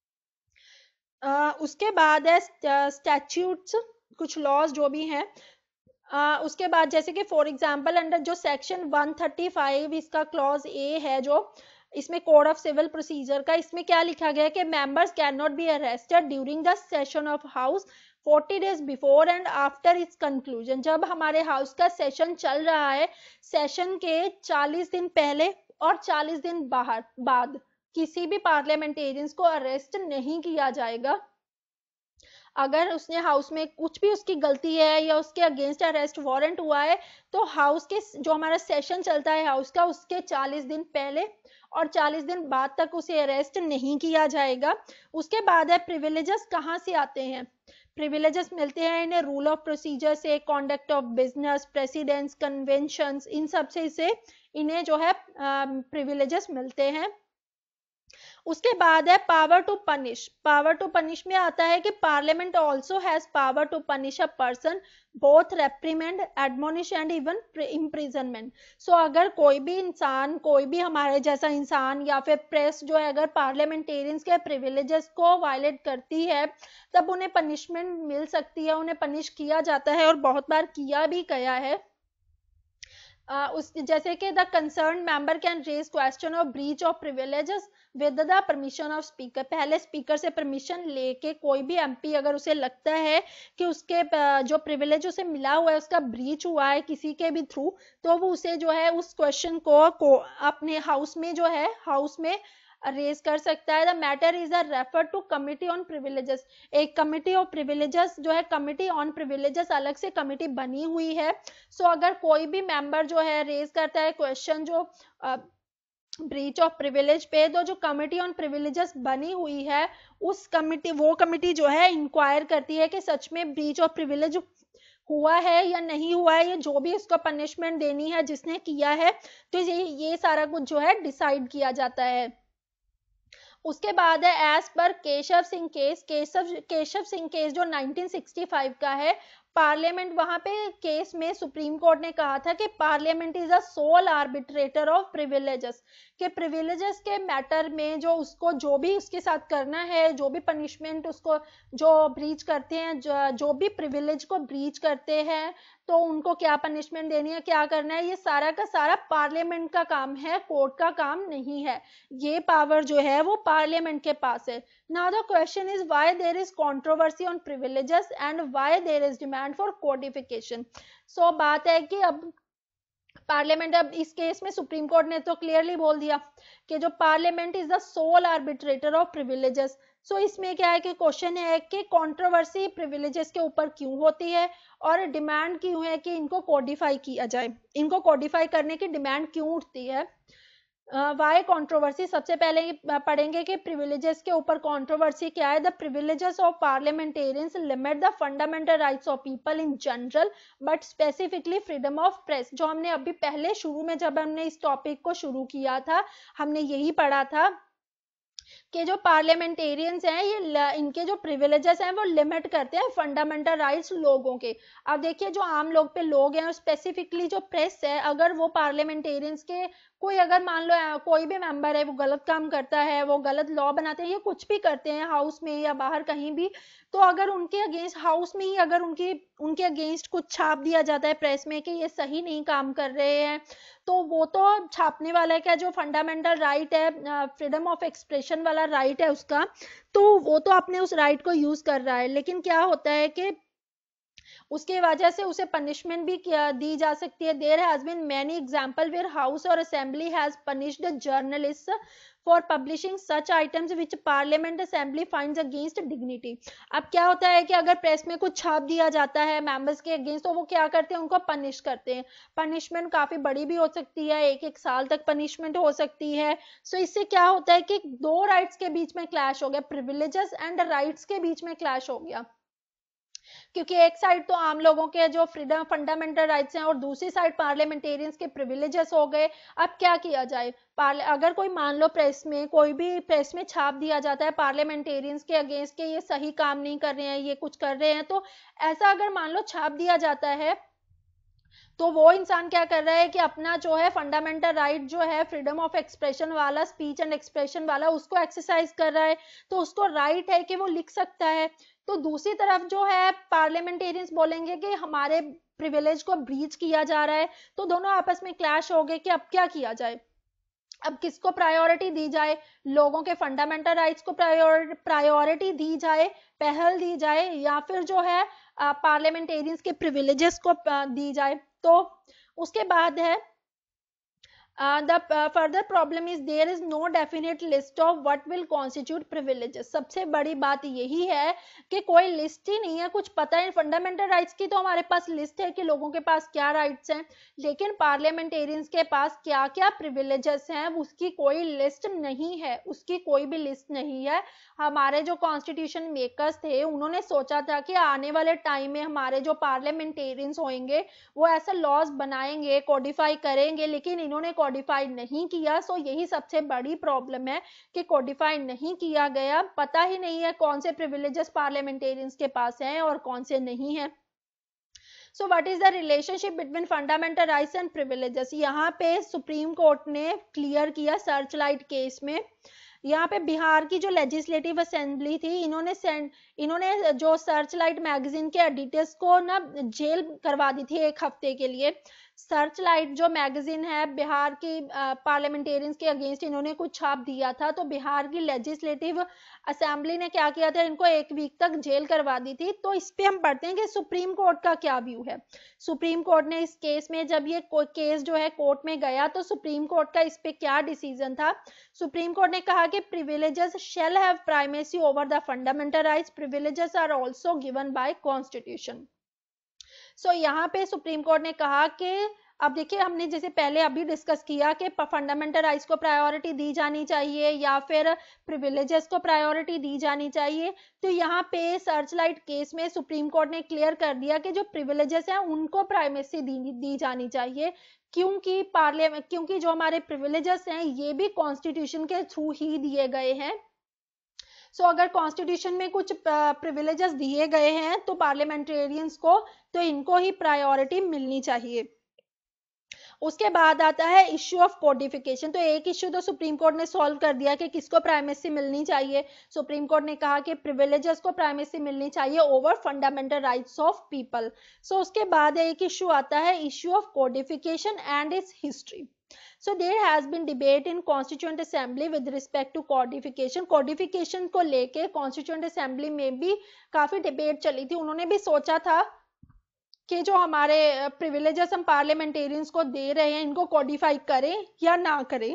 Uh, उसके बाद है स्टैट्यूट्स, कुछ लॉज जो भी हैं, uh, उसके बाद जैसे कि फॉर एग्जांपल अंडर जो सेक्शन one thirty-five, इसका क्लॉज ए है, जो इसमें कोड ऑफ सिविल प्रोसीजर का, इसमें क्या लिखा गया है कि members can not be arrested during the session of house forty days before and after its conclusion. जब हमारे हाउस का सेशन चल रहा है, सेशन के चालीस दिन पहले और चालीस दिन बाहर बाद किसी भी पार्लियामेंटेरियंस को अरेस्ट नहीं किया जाएगा। अगर उसने हाउस में कुछ भी उसकी गलती है या उसके अगेंस्ट अरेस्ट वारंट हुआ है, तो हाउस के जो हमारा सेशन चलता है हाउस का, उसके चालीस दिन पहले और चालीस दिन बाद तक उसे अरेस्ट नहीं किया जाएगा। उसके बाद है प्रिविलेजेस कहाँ से आते हैं, प्रिविलेजेस मिलते हैं इन्हें रूल ऑफ प्रोसीजर से, conduct of business, precedents, conventions, इन सब से इसे इन्हें जो है प्रिविलेजेस मिलते हैं। उसके बाद है power to punish. Power to punish में आता है कि parliament also has power to punish a person, both reprimand, admonish and even imprisonment. So अगर कोई भी इंसान, कोई भी हमारे जैसा इंसान या फिर प्रेस जो है, अगर पार्लियामेंटेरियंस के प्रिविलेजेस को वायलेट करती है, तब उन्हें पनिशमेंट मिल सकती है, उन्हें पनिश किया जाता है और बहुत बार किया भी गया है। Uh, उस जैसे कि the concern member can raise question of breach of privileges with the permission of speaker. पहले स्पीकर से परमिशन लेके कोई भी एमपी, अगर उसे लगता है कि उसके जो प्रिविलेज उसे मिला हुआ है उसका ब्रीच हुआ है किसी के भी थ्रू, तो वो उसे जो है उस क्वेश्चन को, को अपने हाउस में जो है हाउस में रेज कर सकता है। The matter is refer to committee on privileges. एक कमिटी ऑफ प्रिविलेजेस जो है, कमिटी ऑन प्रिविलेजेस अलग से कमिटी बनी हुई है। सो so, अगर कोई भी मेंबर जो है रेज करता है क्वेश्चन जो ब्रीच ऑफ प्रिविलेज पे, तो जो कमिटी ऑन प्रिविलेजेस बनी हुई है उस कमिटी वो कमिटी जो है इंक्वायर करती है कि सच में ब्रीच ऑफ प्रिविलेज हुआ है या नहीं हुआ है, या जो भी उसको पनिशमेंट देनी है जिसने किया है, तो ये ये सारा कुछ जो है डिसाइड किया जाता है। उसके बाद है as per Keshav Singh case, Keshav Keshav Singh case जो नाइनटीन सिक्सटी फाइव का है, पार्लियामेंट वहां पे केस में सुप्रीम कोर्ट ने कहा था कि parliament is a sole arbitrator of privileges, के प्रिविलेजेस के मैटर में जो उसको जो भी उसके साथ करना है, जो भी पनिशमेंट उसको जो ब्रीच करते हैं, जो, जो भी प्रिविलेज को ब्रीच करते हैं तो उनको क्या पनिशमेंट देनी है, क्या करना है, ये सारा का सारा पार्लियामेंट का काम है, कोर्ट का काम नहीं है। ये पावर जो है वो पार्लियामेंट के पास है। Now the question is why there is controversy on privileges and why there is demand for codification. So बात है कि अब पार्लियामेंट, अब इस केस में सुप्रीम कोर्ट ने तो क्लियरली बोल दिया कि जो parliament is the sole arbitrator of privileges. So इसमें क्या है कि क्वेश्चन है कि कंट्रोवर्सी प्रिविलेजेस के ऊपर क्यों होती है और डिमांड क्यों है कि इनको कोडिफाई किया जाए, इनको कोडिफाई करने की डिमांड क्यों उठती है। वाई कंट्रोवर्सी, सबसे पहले पढ़ेंगे कि प्रिविलेजेस के ऊपर कंट्रोवर्सी क्या है। The privileges of parliamentarians limit the fundamental rights of people in general but specifically freedom of press, जो हमने अभी पहले शुरू में जब हमने इस टॉपिक को शुरू किया था हमने यही पढ़ा था कि जो पार्लियामेंटेरियंस हैं ये इनके जो प्रिविलेजेस हैं वो लिमिट करते हैं फंडामेंटल राइट्स लोगों के। अब देखिए जो आम लोग पे लोग हैं और स्पेसिफिकली जो प्रेस है, अगर वो पार्लियामेंटेरियंस के कोई अगर मान लो कोई भी मेंबर है वो गलत काम करता है, वो गलत लॉ बनाते हैं या कुछ भी करते हैं हाउस में या बाहर कहीं भी, तो अगर उनके अगेंस्ट हाउस में ही अगर उनकी उनके अगेंस्ट कुछ छाप दिया जाता है प्रेस में कि ये सही नहीं काम कर रहे हैं, तो वो तो छापने वाला का जो फंडामेंटल राइट है, फ्रीडम ऑफ एक्सप्रेशन वाला राइट है उसका, तो वो तो अपने उस राइट को यूज कर रहा है। लेकिन क्या होता है कि उसके वजह से उसे पनिशमेंट भी दी जा सकती है। There has been many example where house और assembly has punished journalist for publishing such items which parliament assembly finds against dignity. अब क्या होता है कि अगर प्रेस में कुछ छाप दिया जाता है मेंबर्स के अगेंस्ट, तो वो क्या करते हैं, उनको पनिश करते हैं। पनिशमेंट काफी बड़ी भी हो सकती है, एक एक साल तक पनिशमेंट हो सकती है। सो so, इससे क्या होता है कि दो राइट्स के बीच में क्लैश हो गया, प्रिविलेजेस एंड राइट्स के बीच में क्लैश हो गया, क्योंकि एक साइड तो आम लोगों के जो फ्रीडम फंडामेंटल राइट्स हैं और दूसरी साइड पार्लियामेंटेरियंस के प्रिविलेजेस हो गए। अब क्या किया जाए, अगर कोई मान लो प्रेस में कोई भी प्रेस में छाप दिया जाता है पार्लियामेंटेरियंस के अगेंस्ट के ये सही काम नहीं कर रहे हैं, ये कुछ कर रहे हैं, तो ऐसा अगर मान लो छाप दिया जाता है तो वो इंसान क्या कर रहा है कि अपना जो है फंडामेंटल राइट जो है फ्रीडम ऑफ एक्सप्रेशन वाला, स्पीच एंड एक्सप्रेशन वाला, उसको एक्सरसाइज कर रहा है, तो उसको राइट है कि वो लिख सकता है। तो दूसरी तरफ जो है पार्लियामेंटेरियंस बोलेंगे कि हमारे प्रिविलेज को ब्रीच किया जा रहा है, तो दोनों आपस में क्लैश हो गए कि अब क्या किया जाए, अब किसको प्रायोरिटी दी जाए, लोगों के फंडामेंटल राइट्स को प्रायोरिटी दी जाए, पहल दी जाए, या फिर जो है पार्लियामेंटेरियंस के प्रिविलेजेस को दी जाए। तो उसके बाद है Uh, the uh, further problem is there is no definite list of what will constitute privileges. सबसे बड़ी बात यही है कि कोई लिस्ट ही नहीं है, कुछ पता है। फंडामेंटल राइट्स की तो हमारे पास लिस्ट है कि लोगों के पास क्या राइट्स हैं, लेकिन पार्लियामेंटेरियंस के पास क्या क्या प्रिविलेजेस हैं उसकी कोई लिस्ट नहीं है, उसकी कोई भी लिस्ट नहीं है। हमारे जो कॉन्स्टिट्यूशन मेकर्स थे उन्होंने सोचा था कि आने वाले टाइम में हमारे जो पार्लियामेंटेरियंस होंगे वो ऐसे लॉज बनाएंगे, कोडिफाई करेंगे, लेकिन इन्होंने कोडिफाई नहीं किया। सो यही सबसे बड़ी प्रॉब्लम है कि कोडिफाई नहीं किया गया, पता ही नहीं है कौन से प्रिविलेजेस पार्लियामेंटेरियंस के पास हैं और कौन से नहीं है। So what is the relationship between fundamental rights and privileges, यहाँ पे सुप्रीम कोर्ट ने क्लियर किया सर्च लाइट केस में। यहाँ पे बिहार की जो लेजिस्लेटिव असेंबली थी, इन्होंने इन्होंने जो सर्च लाइट मैगजीन के एडिटर्स को ना जेल करवा दी थी एक हफ्ते के लिए। सर्च लाइट जो मैगजीन है बिहार की पार्लियामेंटेरियंस के अगेंस्ट इन्होंने कुछ छाप दिया था, तो बिहार की लेजिस्लेटिव असेंबली ने क्या किया था, इनको एक वीक तक जेल करवा दी थी। तो इस पे हम पढ़ते हैं कि सुप्रीम कोर्ट का क्या व्यू है। सुप्रीम कोर्ट ने इस केस में, जब ये केस जो है कोर्ट में गया, तो सुप्रीम कोर्ट का इस पे क्या डिसीजन था। सुप्रीम कोर्ट ने कहा कि privileges shall have primacy over the fundamental rights, privileges are also given by constitution. So so, यहाँ पे सुप्रीम कोर्ट ने कहा कि अब देखिए हमने जैसे पहले अभी डिस्कस किया कि फंडामेंटल राइट्स को प्रायोरिटी दी जानी चाहिए या फिर प्रिविलेजेस को प्रायोरिटी दी जानी चाहिए, तो यहाँ पे सर्चलाइट केस में सुप्रीम कोर्ट ने क्लियर कर दिया कि जो प्रिविलेजेस हैं उनको प्राइमेसी दी, दी जानी चाहिए, क्योंकि पार्लियामेंट क्योंकि जो हमारे प्रिविलेजेस हैं ये भी कॉन्स्टिट्यूशन के थ्रू ही दिए गए हैं। सो so, अगर कॉन्स्टिट्यूशन में कुछ प्रिविलेजेस दिए गए हैं तो पार्लियामेंटेरियंस को, तो इनको ही प्रायोरिटी मिलनी चाहिए। उसके बाद आता है इश्यू ऑफ कोडिफिकेशन। तो एक इश्यू तो सुप्रीम कोर्ट ने सॉल्व कर दिया कि किसको प्राइमेसी मिलनी चाहिए। सुप्रीम कोर्ट ने कहा कि प्रिविलेजेस को प्राइमेसी मिलनी चाहिए over fundamental rights of people. So उसके बाद एक इश्यू आता है issue of codification and its history. So there has been debate in Constituent Assembly with respect to codification. Codification को लेके Constituent Assembly में भी काफी डिबेट चली थी। उन्होंने भी सोचा था कि जो हमारे प्रिविलेजेस हम पार्लियामेंटेरियंस को दे रहे हैं इनको कॉडिफाई करें या ना करें।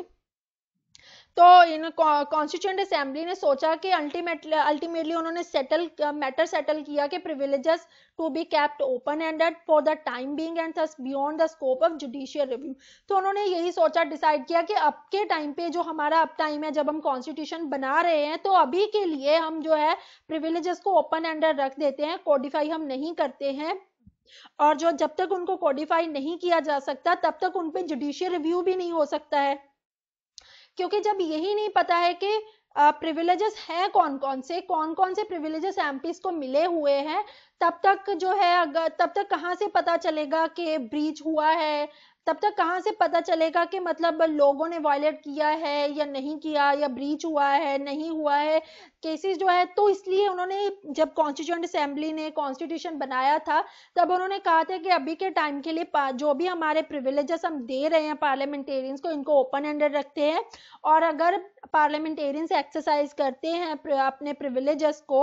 तो इन कॉन्स्टिट्यूएंट असेंबली ने सोचा कि अल्टीमेटली अल्टीमेटली उन्होंने सेटल मैटर सेटल किया कि privileges to be kept open ended for the time being and thus beyond the scope of judicial review. तो उन्होंने यही सोचा, डिसाइड किया कि अब के टाइम पे जो हमारा अब टाइम है जब हम कॉन्स्टिट्यूशन बना रहे हैं, तो अभी के लिए हम जो है प्रिविलेजेस को ओपन एंडेड रख देते हैं, कोडिफाई हम नहीं करते हैं, और जो जब तक उनको कोडिफाई नहीं किया जा सकता तब तक उन पे जुडिशियल रिव्यू भी नहीं हो सकता है। क्योंकि जब यही नहीं पता है कि प्रिविलेजेस हैं कौन कौन से कौन कौन से प्रिविलेजेस एमपीज को मिले हुए हैं, तब तक जो है अगर तब तक कहाँ से पता चलेगा कि ब्रीच हुआ है, तब तक कहाँ से पता चलेगा कि मतलब लोगों ने वायलेट किया है या नहीं किया, या ब्रीच हुआ है नहीं हुआ है केसेस जो है। तो इसलिए उन्होंने जब कॉन्स्टिट्यूएंट असेंबली ने कॉन्स्टिट्यूशन बनाया था तब उन्होंने कहा था कि अभी के टाइम के लिए जो भी हमारे प्रिविलेजेस हम दे रहे हैं पार्लियामेंटेरियंस को, इनको ओपन एंडेड रखते हैं, और अगर पार्लियामेंटेरियंस एक्सरसाइज करते हैं अपने प्रिविलेजेस को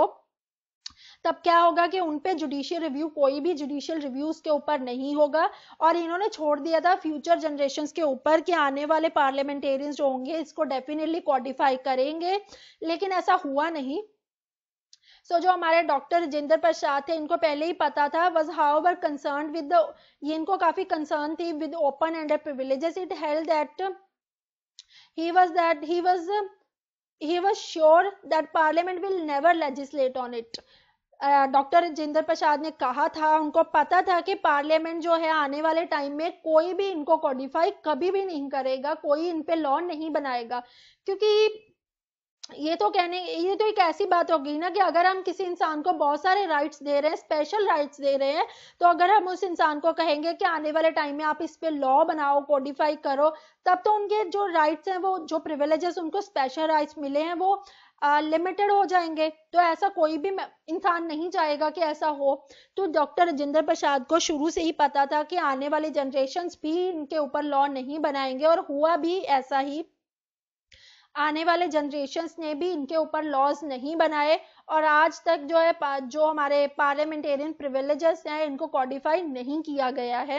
तब क्या होगा कि उन पे जुडिशियल रिव्यू, कोई भी जुडिशियल रिव्यू उसके ऊपर नहीं होगा। और इन्होंने छोड़ दिया था फ्यूचर जनरेशंस के ऊपर कि आने वाले पार्लियामेंटेरियंस जो होंगे इसको डेफिनेटली कॉडिफाई करेंगे, लेकिन ऐसा हुआ नहीं। सो so, जो हमारे डॉक्टर राजेंद्र प्रसाद थे इनको पहले ही पता था, was however concerned with the, ये इनको काफी कंसर्न थी with open ended privileges. It held that he was that he was he was sure that parliament will never legislate on it. Doctor Rajendra Prasad ने कहा था, उनको पता था कि पार्लियामेंट जो है आने वाले टाइम में कोई भी इनको कॉडिफाई कभी भी नहीं करेगा, कोई इन पे लॉ नहीं बनाएगा। क्योंकि ये तो कहने ये तो एक ऐसी बात होगी ना कि अगर हम किसी इंसान को बहुत सारे राइट्स दे रहे हैं, स्पेशल राइट्स दे रहे हैं, तो अगर हम उस इंसान को कहेंगे कि आने वाले टाइम में आप इस पे लॉ बनाओ, कोडिफाई करो, तब तो उनके जो राइट्स हैं, वो जो प्रिविलेजेस उनको स्पेशल राइट्स मिले हैं वो लिमिटेड uh, हो जाएंगे। तो ऐसा कोई भी इंसान नहीं चाहेगा कि ऐसा हो। तो डॉक्टर राजेंद्र प्रसाद को शुरू से ही पता था कि आने वाली जनरेशन्स भी इनके ऊपर लॉ नहीं बनाएंगे, और हुआ भी ऐसा ही। आने वाले जनरेशन्स ने भी इनके ऊपर लॉज नहीं बनाए, और आज तक जो है जो हमारे पार्लियामेंटेरियन प्रिविलेजेस हैं इनको कॉडिफाई नहीं किया गया है।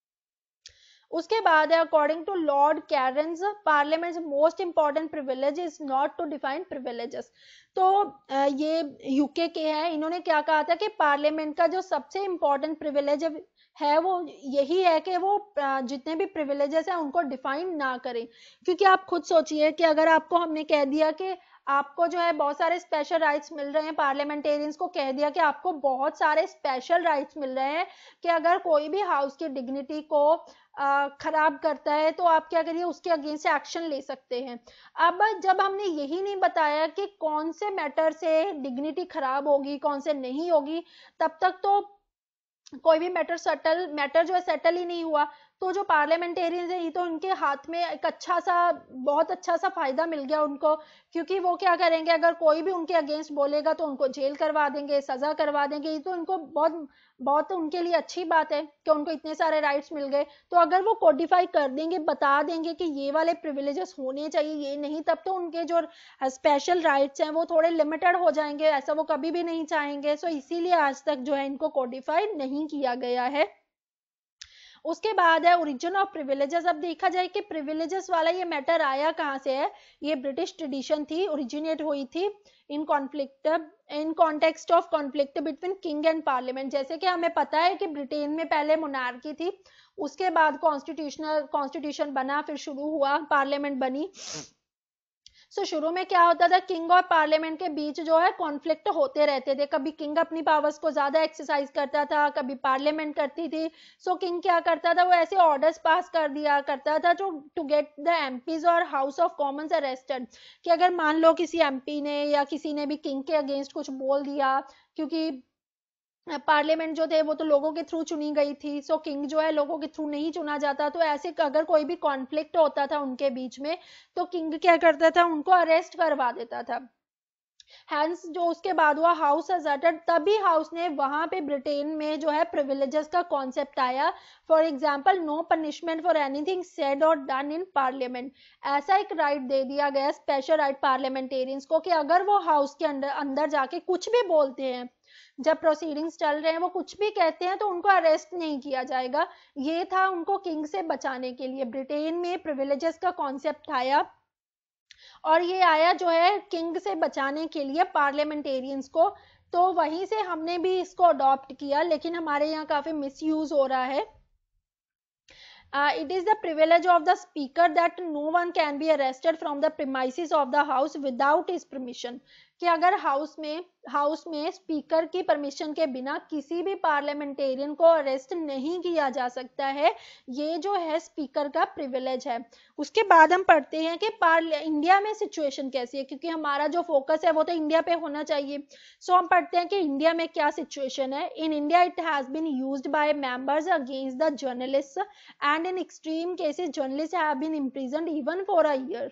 उसके बाद है according to Lord Cairns, parliament's most important privilege is not to define privileges. तो ये यूके के हैं, इन्होंने क्या कहा था कि पार्लियामेंट का जो सबसे इंपॉर्टेंट प्रिविलेज है वो यही है कि वो जितने भी प्रिविलेजेस हैं उनको डिफाइन ना करें। क्योंकि आप खुद सोचिए कि अगर आपको हमने कह दिया कि आपको जो है बहुत सारे स्पेशल राइट्स मिल रहे हैं, पार्लियामेंटेरियंस को कह दिया कि आपको बहुत सारे स्पेशल राइट्स मिल रहे हैं कि अगर कोई भी हाउस की डिग्निटी को आ, खराब करता है तो आप क्या करिए, उसके अगेंस्ट एक्शन ले सकते हैं। अब जब हमने यही नहीं बताया कि कौन से मैटर से डिग्निटी खराब होगी, कौन से नहीं होगी, तब तक तो कोई भी मैटर सेटल मैटर जो है सेटल ही नहीं हुआ। तो जो पार्लियामेंटेरियंस है ये तो उनके हाथ में एक अच्छा सा बहुत अच्छा सा फायदा मिल गया उनको, क्योंकि वो क्या करेंगे, अगर कोई भी उनके अगेंस्ट बोलेगा तो उनको जेल करवा देंगे, सजा करवा देंगे। ये तो उनको बहुत बहुत उनके लिए अच्छी बात है कि उनको इतने सारे राइट्स मिल गए। तो अगर वो कोडिफाई कर देंगे, बता देंगे कि ये वाले प्रिविलेजेस होने चाहिए, ये नहीं, तब तो उनके जो स्पेशल राइट्स हैं वो थोड़े लिमिटेड हो जाएंगे। ऐसा वो कभी भी नहीं चाहेंगे। सो इसीलिए आज तक जो है इनको कोडिफाई नहीं किया गया है। उसके बाद है ओरिजिन ऑफ प्रिविलेजेस। अब देखा जाए कि प्रिविलेजेस वाला ये मैटर आया कहाँ से है। ये ब्रिटिश ट्रेडिशन थी, ओरिजिनेट हुई थी in conflict in context of conflict between king and parliament. जैसे कि हमें पता है कि ब्रिटेन में पहले मोनार्की थी, उसके बाद कॉन्स्टिट्यूशनल कॉन्स्टिट्यूशन बना, फिर शुरू हुआ, पार्लियामेंट बनी। सो so, शुरू में क्या होता था, किंग और पार्लियामेंट के बीच जो है कॉन्फ्लिक्ट होते रहते थे। कभी किंग अपनी पावर्स को ज्यादा एक्सरसाइज करता था, कभी पार्लियामेंट करती थी। सो so, किंग क्या करता था, वो ऐसे ऑर्डर्स पास कर दिया करता था जो टू गेट द एमपीज और हाउस ऑफ कॉमन्स अरेस्टेड, कि अगर मान लो किसी एमपी ने या किसी ने भी किंग के अगेंस्ट कुछ बोल दिया, क्योंकि पार्लियामेंट जो थे वो तो लोगों के थ्रू चुनी गई थी, सो किंग जो है लोगों के थ्रू नहीं चुना जाता, तो ऐसे अगर कोई भी कॉन्फ्लिक्ट होता था उनके बीच में तो किंग क्या करता था, उनको अरेस्ट करवा देता था। हैंस जो उसके बाद हुआ हाउस अजर्टेड, तभी हाउस ने वहां पे ब्रिटेन में जो है प्रिविलेजेस का कॉन्सेप्ट आया। For example, no punishment for anything said और डन इन पार्लियामेंट, ऐसा एक राइट दे दिया गया, स्पेशल राइट पार्लियामेंटेरियंस को, कि अगर वो हाउस के अंदर अंदर जाके कुछ भी बोलते हैं, जब प्रोसीडिंग्स चल रहे हैं वो कुछ भी कहते हैं, तो उनको अरेस्ट नहीं किया जाएगा। ये था उनको किंग से बचाने के लिए ब्रिटेन में प्रिविलेजेस का कॉन्सेप्ट आया, और ये आया जो है किंग से बचाने के लिए पार्लियामेंटेरियंस को। तो वहीं से हमने भी इसको अडॉप्ट किया, लेकिन हमारे यहाँ काफी मिसयूज हो रहा है। Uh, it is the privilege of the speaker that no one can be arrested from the premises of the house without his permission, कि अगर हाउस में हाउस में स्पीकर की परमिशन के बिना किसी भी पार्लियामेंटेरियन को अरेस्ट नहीं किया जा सकता है। ये जो है स्पीकर का प्रिविलेज है। उसके बाद हम पढ़ते हैं कि इंडिया में सिचुएशन कैसी है, क्योंकि हमारा जो फोकस है वो तो इंडिया पे होना चाहिए। सो so, हम पढ़ते हैं कि इंडिया में क्या सिचुएशन है। In India it has been used by members against the journalist and in extreme cases journalist have been imprisoned even for a year.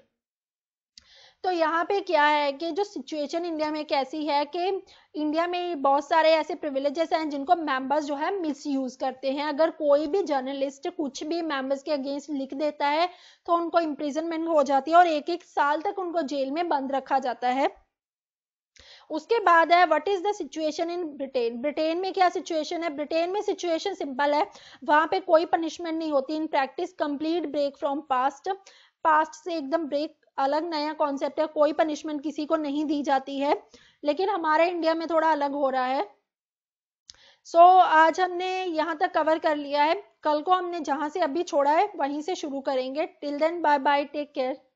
तो यहाँ पे क्या है कि जो सिचुएशन इंडिया में कैसी है, कि इंडिया में बहुत सारे ऐसे प्रिविलेजेस हैं जिनको मेंबर्स जो है मिसयूज करते हैं। अगर कोई भी जर्नलिस्ट कुछ भी मेंबर्स के अगेंस्ट लिख देता है तो उनको इम्प्रिजनमेंट हो जाती है और एक एक साल तक उनको जेल में बंद रखा जाता है। उसके बाद है what is the situation in Britain. Britain में क्या सिचुएशन है? ब्रिटेन में सिचुएशन सिंपल है, वहां पे कोई पनिशमेंट नहीं होती। In practice complete break from past, past से एकदम ब्रेक, अलग नया कॉन्सेप्ट है, कोई पनिशमेंट किसी को नहीं दी जाती है। लेकिन हमारे इंडिया में थोड़ा अलग हो रहा है। सो so, आज हमने यहाँ तक कवर कर लिया है। कल को हमने जहां से अभी छोड़ा है वहीं से शुरू करेंगे। Till then bye bye, take care.